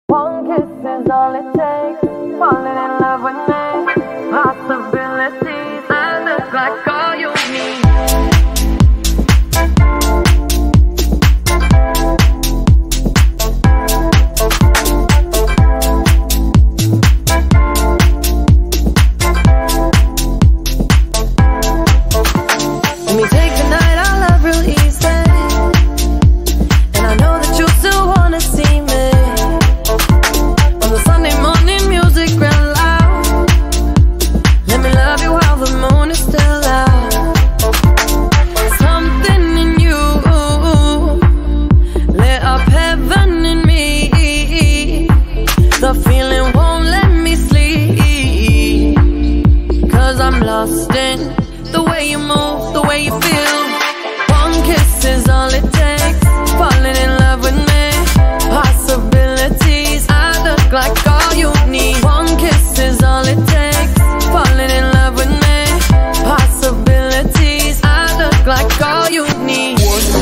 One kiss is all it takes. Falling in love with me. Possibilities. I look like all you need. Let me take the night out love real easy. And I know that you still wanna see me. On the Sunday morning music real loud. Let me love you while the moon is still out. Something in you lit up heaven in me. The feeling won't let me sleep. Cause I'm lost in the way you move, the way you feel. One kiss is all it takes. Falling in love with me. Possibilities. I look like all you need. One kiss is all it takes. Falling in love with me. Possibilities. I look like all you need.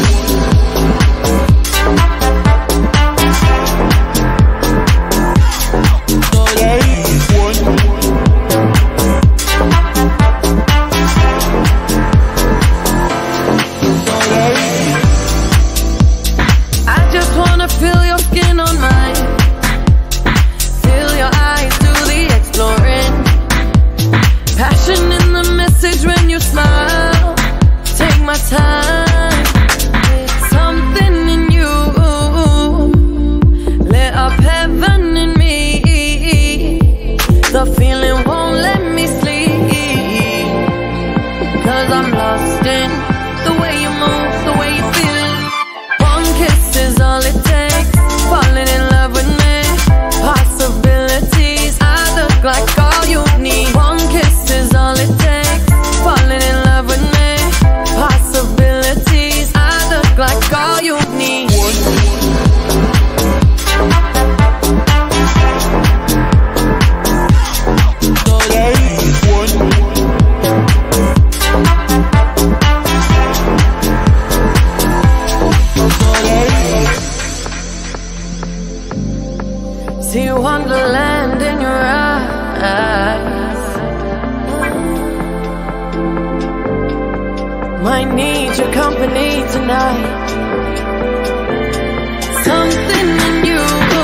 I just wanna feel your skin on mine. Feel your eyes do the exploring. Passion in the message when you smile. Take my time. Something in you lit up heaven in me. The feeling won't let me sleep. Cause I'm lost in the way you move, the way you feel. One kiss is all it takes. Falling in love with me. Possibilities. I look like all you need. One kiss is all it takes. Falling in love with me. Possibilities. I look like all you need. See wonderland in your eyes. Might need your company tonight. Something in you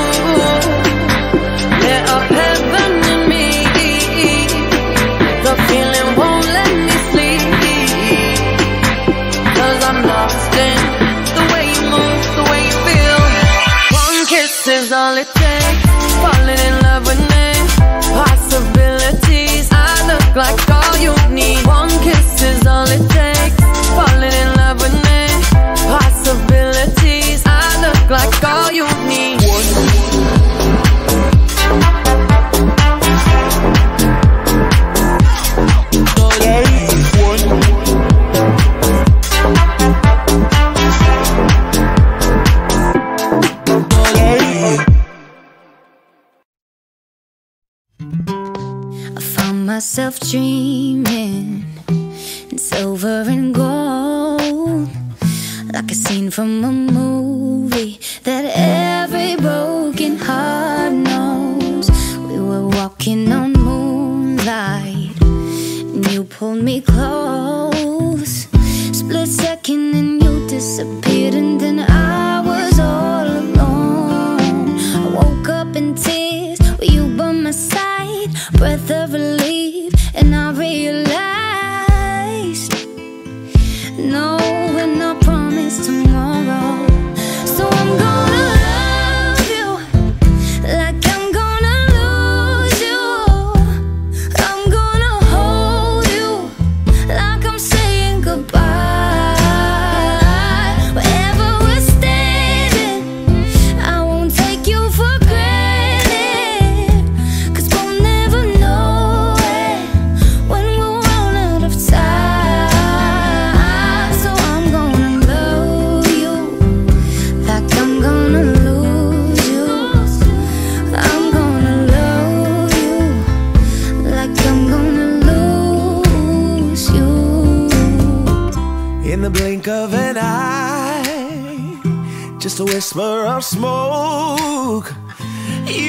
lit up heaven in me. The feeling won't let me sleep. Cause I'm lost in the way you move, the way you feel. One kiss is all it takes. Falling in love with me. Possibilities. I look like all you need. One kiss is all it takes. Falling in love with me. Possibilities. I look like all you need. I found myself dreaming in silver and gold, like a scene from a movie that every broken heart knows. We were walking on moonlight and you pulled me close. Split second and you disappeared, and then I was all alone. I woke up in tears with you by my side, breath of relief, and I realized no, we're not promised tomorrow. So I'm gonna love you like I'm gonna lose you. I'm gonna hold you like I'm saying goodbye. Wherever we're standing, I won't take you for granted. Cause we'll never know it when we'll run out of time. So I'm gonna love you like I'm gonna lose you. I'm gonna love you like I'm gonna lose you. In the blink of an eye, just a whisper of smoke,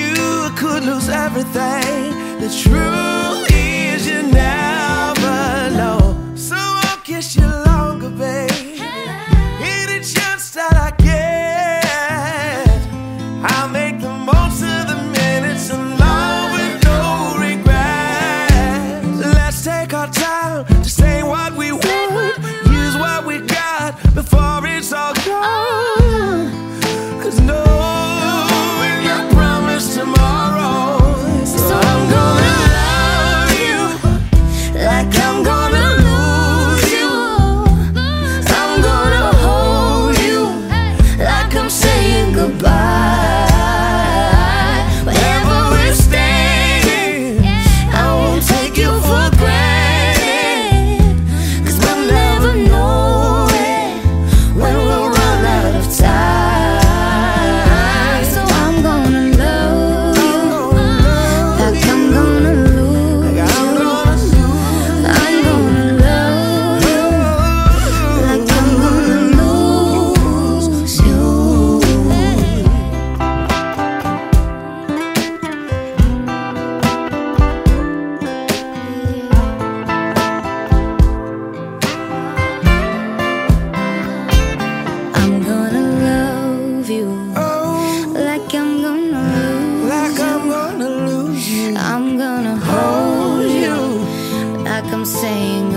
would lose everything. The truth is you never know. So I'll kiss you longer, babe. Any chance that I get, I'll make the most of the minutes in love with no regrets. Let's take our time to say what we want, use what we got before it's all gone. 'Cause knowing you promise tomorrow, so I'm gonna love you like I'm gonna lose you. I'm gonna hold you like I'm saying goodbye. Wherever we're standing, I won't take you for granted. 'Cause we'll never know it when we'll run out of time. So I'm gonna love you like I'm gonna lose you. I'm gonna love you like I'm gonna lose you. I'm gonna love you like I'm gonna lose Like I'm gonna lose you. I'm gonna hold you like I'm saying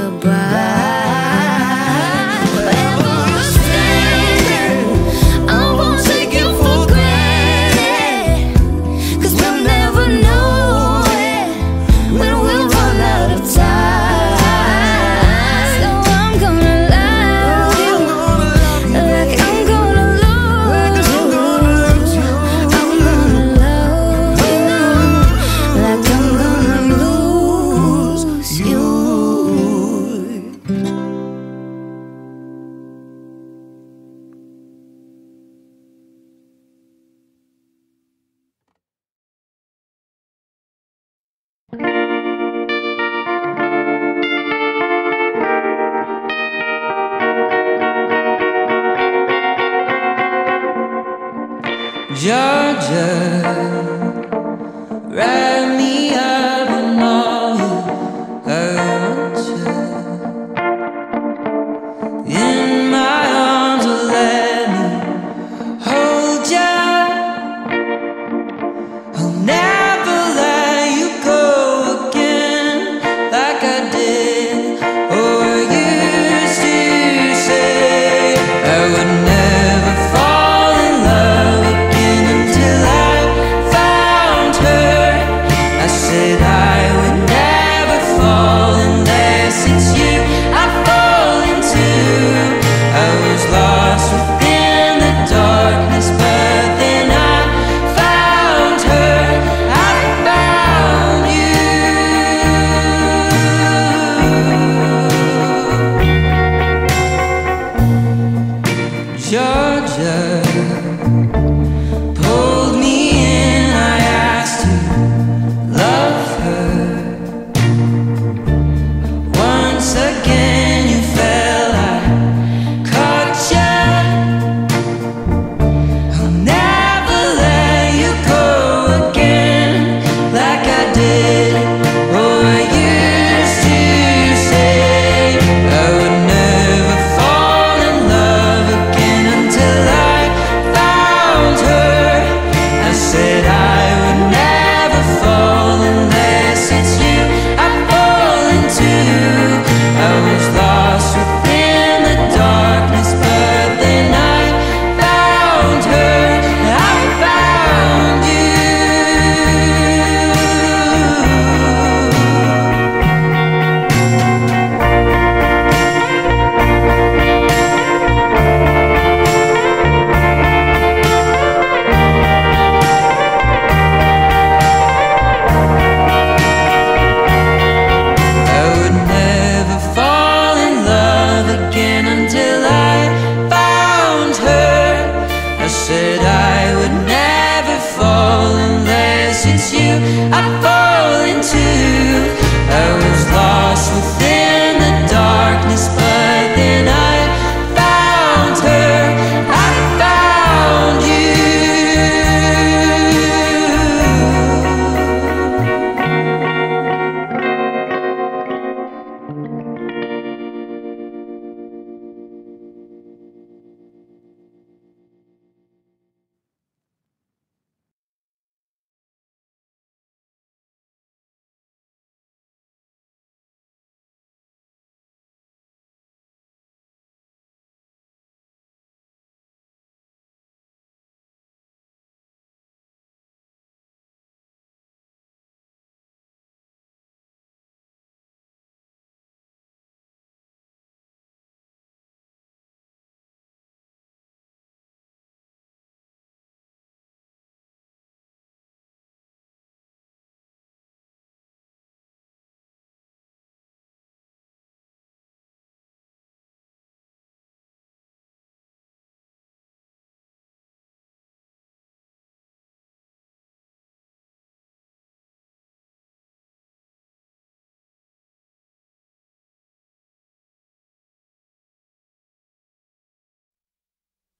goodbye. Wherever we're standing, I won't take you for granted. 'Cause we'll never know it when we'll run out of time. So I'm gonna love you like I'm gonna lose you. I'm gonna love you like I'm gonna lose you. Georgia, wrap me up in all you want you. In my arms, or let me hold ya. I'll never let you go again like I did or used to say. I would never fall in love again until I found her. I said I would never fall unless it's you I fall into. I was lost within the darkness, but then I found her. I found you. Georgia pulled me in, I asked to love her. Once again you fell, I caught ya. I'll never let you go again like I did or I used to say. I would never fall in love again until I found her. I said I would never fall unless it's you I fall into. I was lost within the darkness, but then I found her. I found you.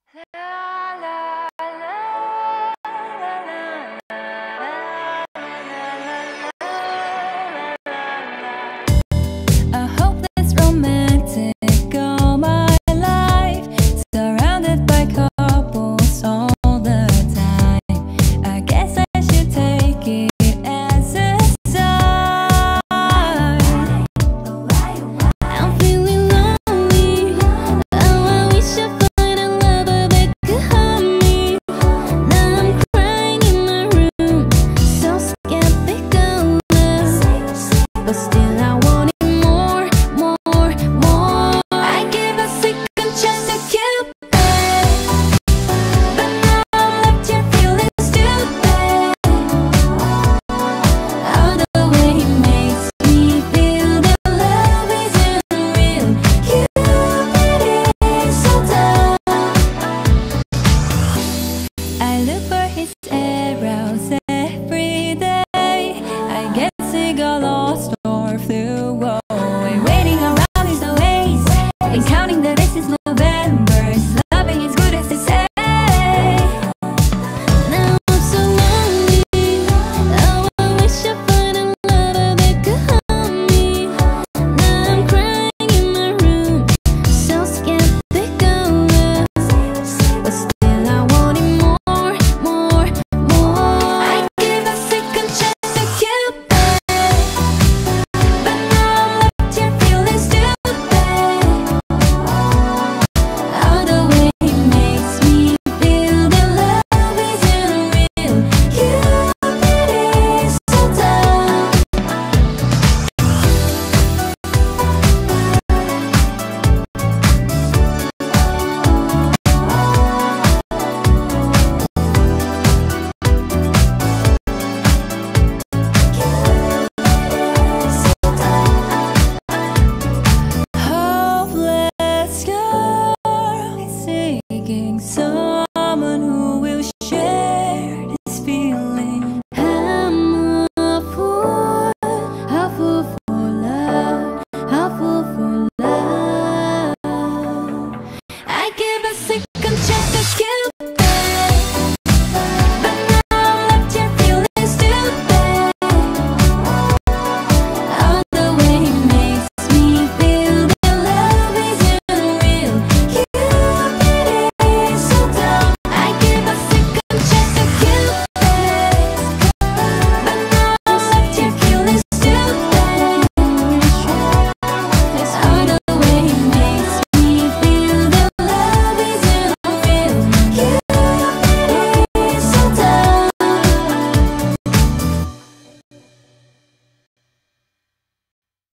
La la.